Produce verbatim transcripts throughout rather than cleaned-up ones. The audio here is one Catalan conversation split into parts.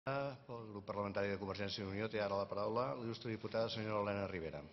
Pel grup parlamentari de Convergència i Unió té ara la paraula l'il·lustre diputada senyora Elena Ribera.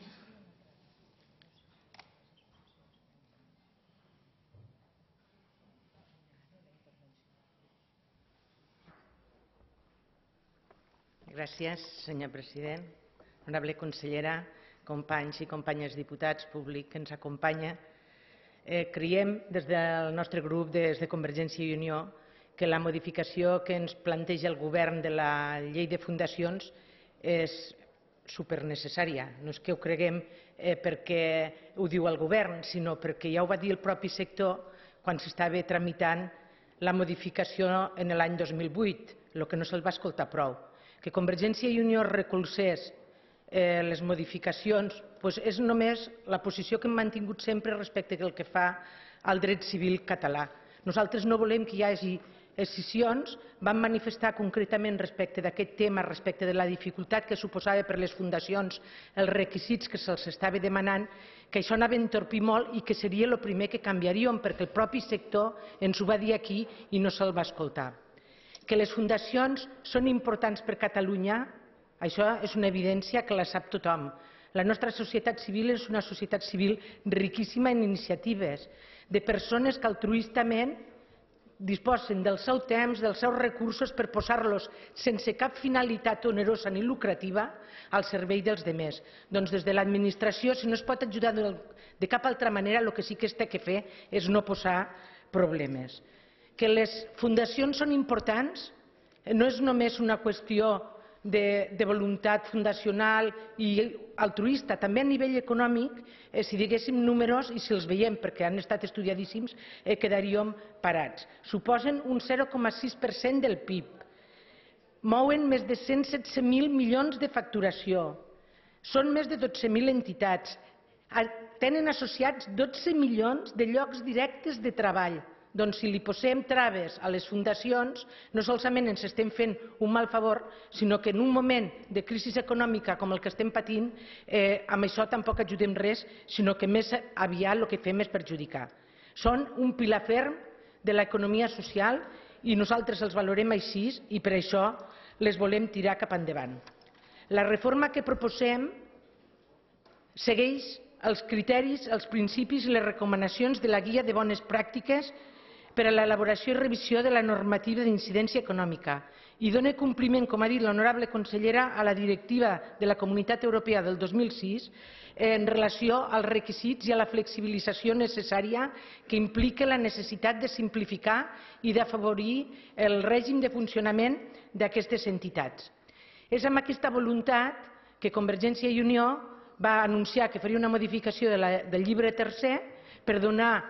Gràcies, senyor president. Honorable consellera, companys i companyes diputats, públic que ens acompanya. Eh, creiem des del nostre grup, des de Convergència i Unió, que la modificació que ens planteja el govern de la llei de fundacions és supernecessària. No és que ho creguem eh, perquè ho diu el govern, sinó perquè ja ho va dir el propi sector quan s'estava tramitant la modificació en l'any dos mil vuit, el que no se'l va escoltar prou. Que Convergència i Unió recolzés eh, les modificacions doncs és només la posició que hem mantingut sempre respecte al que fa al dret civil català. Nosaltres no volem que hi hagi escissions. Vam manifestar concretament respecte d'aquest tema, respecte de la dificultat que suposava per les fundacions els requisits que se'ls estava demanant, que això anava a entorpir molt i que seria el primer que canviaríem, perquè el propi sector ens ho va dir aquí i no se'l va escoltar. Que les fundacions són importants per Catalunya, això és una evidència que la sap tothom. La nostra societat civil és una societat civil riquíssima en iniciatives, de persones que altruistament disposen del seu temps, dels seus recursos per posar-los sense cap finalitat onerosa ni lucrativa al servei dels altres. Doncs des de l'administració, si no es pot ajudar de cap altra manera, el que sí que es té que fer és no posar problemes. Que les fundacions són importants no és només una qüestió de, de voluntat fundacional i altruista, també a nivell econòmic, eh, si diguéssim números i si els veiem, perquè han estat estudiadíssims, eh, quedaríem parats. Suposen un zero coma sis per cent del P I B, mouen més de cent setze mil milions de facturació, són més de dotze mil entitats, tenen associats dotze milions de llocs directes de treball. Doncs si li posem traves a les fundacions, no solament ens estem fent un mal favor, sinó que en un moment de crisi econòmica com el que estem patint, eh, amb això tampoc ajudem res, sinó que més aviat el que fem és perjudicar. Són un pilar ferm de l'economia social i nosaltres els valorem així i per això les volem tirar cap endavant. La reforma que proposem segueix els criteris, els principis i les recomanacions de la Guia de Bones Pràctiques per a l'elaboració i revisió de la normativa d'incidència econòmica i dona compliment, com ha dit l'honorable consellera, a la directiva de la Comunitat Europea del dos mil sis en relació als requisits i a la flexibilització necessària que implica la necessitat de simplificar i d'afavorir el règim de funcionament d'aquestes entitats. És amb aquesta voluntat que Convergència i Unió va anunciar que faria una modificació de la, del llibre tercer per donar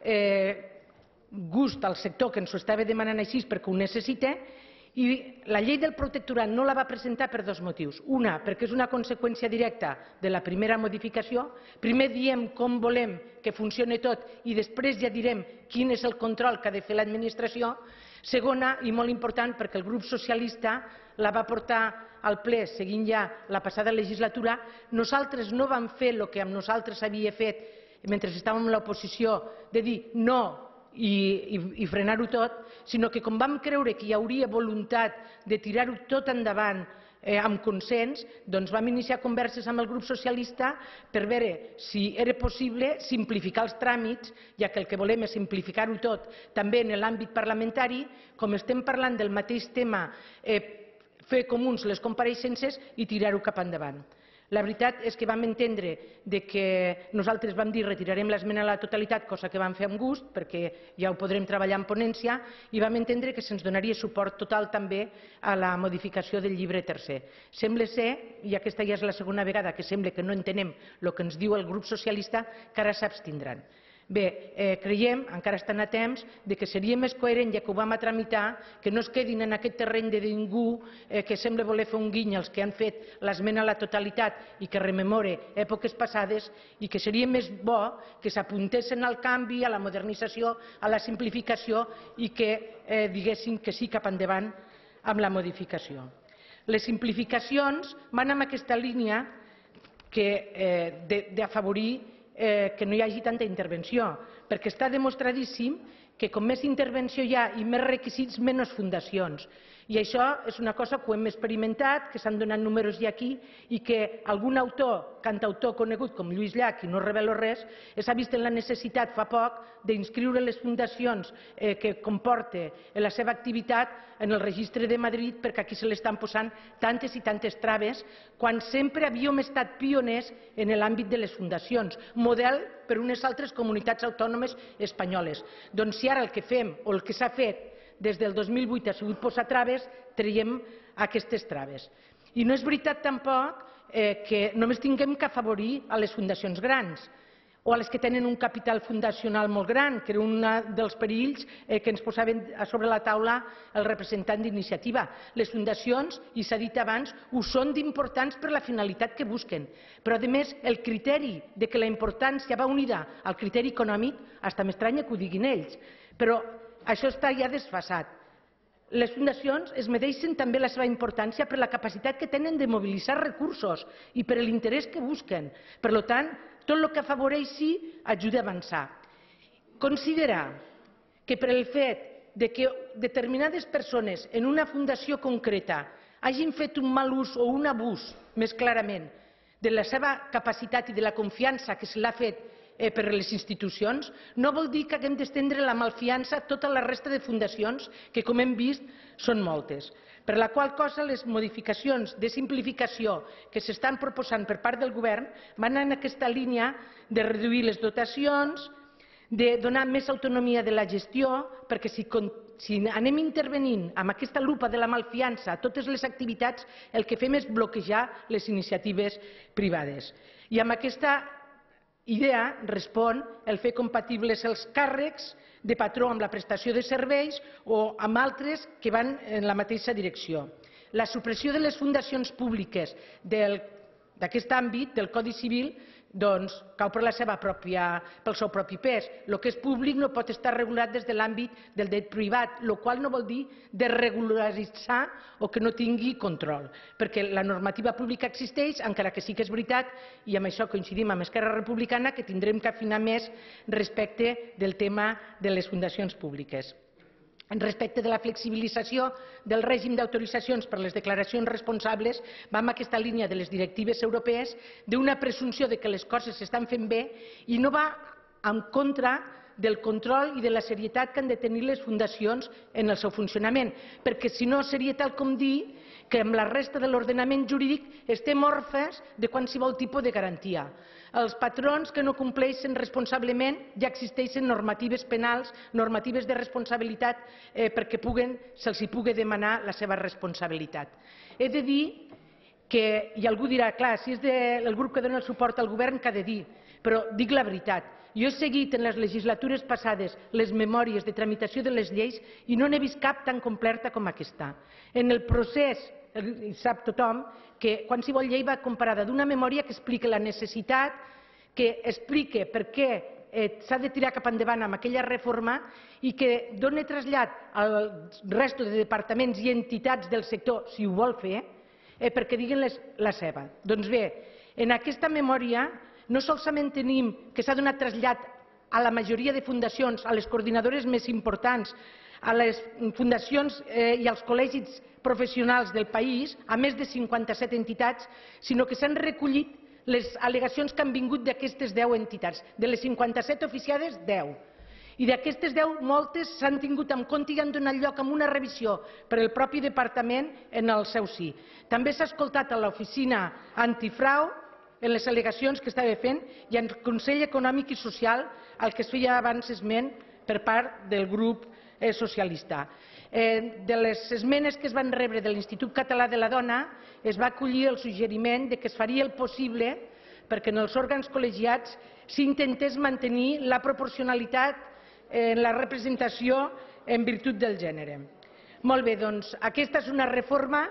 eh, gust al sector que ens ho estava demanant així perquè ho necessita, i la llei del protectorat no la va presentar per dos motius. Una, perquè és una conseqüència directa de la primera modificació. Primer diem com volem que funcioni tot i després ja direm quin és el control que ha de fer l'administració. Segona, i molt important, perquè el grup socialista la va portar al ple seguint ja la passada legislatura. Nosaltres no vam fer el que amb nosaltres havia fet mentre estàvem a l'oposició, de dir no i, i, i frenar-ho tot, sinó que com vam creure que hi hauria voluntat de tirar-ho tot endavant eh, amb consens, doncs vam iniciar converses amb el grup socialista per veure si era possible simplificar els tràmits, ja que el que volem és simplificar-ho tot també en l'àmbit parlamentari, com estem parlant del mateix tema, eh, fer comuns les compareixences i tirar-ho cap endavant. La veritat és que vam entendre que nosaltres vam dir retirarem l'esmena a la totalitat, cosa que vam fer amb gust, perquè ja ho podrem treballar en ponència, i vam entendre que se'ns donaria suport total també a la modificació del llibre tercer. Sembla ser, i aquesta ja és la segona vegada que sembla que no entenem el que ens diu el grup socialista, que ara s'abstindran. Bé, eh, creiem, encara estan a temps, de que seria més coherent, ja que ho vam a tramitar, que no es quedin en aquest terreny de ningú eh, que sembla voler fer un guiny als que han fet l'esmena a la totalitat i que rememore èpoques passades, i que seria més bo que s'apuntessin al canvi, a la modernització, a la simplificació i que eh, diguessin que sí cap endavant amb la modificació. Les simplificacions van en aquesta línia que, eh, d'afavorir Eh, que no hi hagi tanta intervenció, perquè està demostradíssim que com més intervenció hi ha i més requisits, menys fundacions. I això és una cosa que ho hem experimentat, que s'han donat números ja aquí i que algun autor, cantautor conegut com Lluís Llach, i no revelo res, s'ha vist en la necessitat fa poc d'inscriure les fundacions eh, que comporta la seva activitat en el registre de Madrid perquè aquí se l'estan posant tantes i tantes traves quan sempre havíem estat pioners en l'àmbit de les fundacions, model per unes altres comunitats autònomes espanyoles. Doncs si ara el que fem o el que s'ha fet des del dos mil vuit ha sigut posar traves, traiem aquestes traves. I no és veritat tampoc eh, que només tinguem que afavorir a les fundacions grans o a les que tenen un capital fundacional molt gran, que era un dels perills eh, que ens posaven a sobre la taula el representant d'Iniciativa. Les fundacions, i s'ha dit abans, ho són d'importants per la finalitat que busquen. Però, a més, el criteri de que la importància va unida al criteri econòmic, hasta m'estranya que ho diguin ells, però això està ja desfasat. Les fundacions es medeixen també la seva importància per la capacitat que tenen de mobilitzar recursos i per l'interès que busquen. Per tant, tot el que afavoreixi ajuda a avançar. Considerar que per el fet de que determinades persones en una fundació concreta hagin fet un mal ús o un abús, més clarament, de la seva capacitat i de la confiança que se l'ha fet per les institucions, no vol dir que haguem d'estendre la malfiança a tota la resta de fundacions, que com hem vist són moltes. Per la qual cosa les modificacions de simplificació que s'estan proposant per part del govern van en aquesta línia de reduir les dotacions, de donar més autonomia de la gestió, perquè si, si anem intervenint amb aquesta lupa de la malfiança a totes les activitats, el que fem és bloquejar les iniciatives privades. I amb aquesta idea respon el fer compatibles els càrrecs de patró amb la prestació de serveis o amb altres que van en la mateixa direcció. La supressió de les fundacions públiques d'aquest àmbit del Codi Civil doncs cau per la seva pròpia, pel seu propi pes. El que és públic no pot estar regulat des de l'àmbit del dret privat, el qual no vol dir desregularitzar o que no tingui control, perquè la normativa pública existeix, encara que sí que és veritat, i amb això coincidim amb Esquerra Republicana, que tindrem que afinar més respecte del tema de les fundacions públiques. Respecte de la flexibilització del règim d'autoritzacions per les declaracions responsables, va en aquesta línia de les directives europees d'una presumpció de que les coses s'estan fent bé i no va en contra del control i de la serietat que han de tenir les fundacions en el seu funcionament, perquè si no seria tal com dir que amb la resta de l'ordenament jurídic estem orfes de qualsevol tipus de garantia. Els patrons que no compleixen responsablement ja existeixen normatives penals, normatives de responsabilitat perquè se'ls pugui demanar la seva responsabilitat. He de dir que, i algú dirà, clar, si és del grup que dona suport al govern, què ha de dir? Però dic la veritat. Jo he seguit en les legislatures passades les memòries de tramitació de les lleis i no n'he vist cap tan completa com aquesta. En el procés, sap tothom, que qualsevol llei va comparada d'una memòria que explica la necessitat, que explica per què s'ha de tirar cap endavant amb aquella reforma i que dona trasllat al resta de departaments i entitats del sector, si ho vol fer, perquè diguin la seva. Doncs bé, en aquesta memòria no solament tenim que s'ha donat trasllat a la majoria de fundacions, a les coordinadores més importants, a les fundacions i als col·legis professionals del país, a més de cinquanta-set entitats, sinó que s'han recollit les al·legacions que han vingut d'aquestes deu entitats. De les cinquanta-set oficiades, deu. I d'aquestes deu, moltes s'han tingut en compte i han donat lloc a una revisió per el propi departament en el seu si. També s'ha escoltat a l'oficina antifrau en les al·legacions que estava fent i al Consell Econòmic i Social, al que es feia abans esment per part del grup socialista. De les esmenes que es van rebre de l'Institut Català de la Dona es va acollir el suggeriment que es faria el possible perquè en els òrgans col·legiats s'intentés mantenir la proporcionalitat en la representació en virtut del gènere. Molt bé, doncs aquesta és una reforma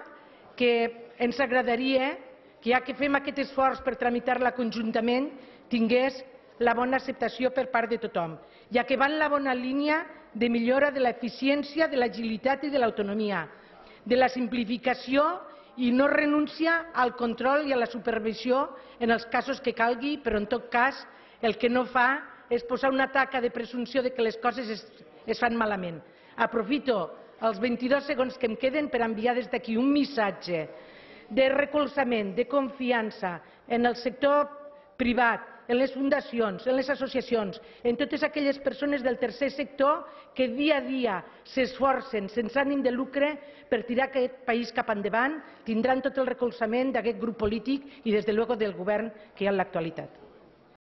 que ens agradaria que ja que fem aquest esforç per tramitar-la conjuntament tingués la bona acceptació per part de tothom, ja que va en la bona línia de millora de l'eficiència, de l'agilitat i de l'autonomia, de la simplificació i no renuncia al control i a la supervisió en els casos que calgui, però en tot cas el que no fa és posar una taca de presumpció de que les coses es fan malament. Aprofito els vint-i-dos segons que em queden, per enviar des d'aquí un missatge de recolzament, de confiança en el sector privat, en les fundacions, en les associacions, en totes aquelles persones del tercer sector que dia a dia s'esforcen sense ànim de lucre per tirar aquest país cap endavant. Tindran tot el recolzament d'aquest grup polític i, des de luego, del govern que hi ha en l'actualitat.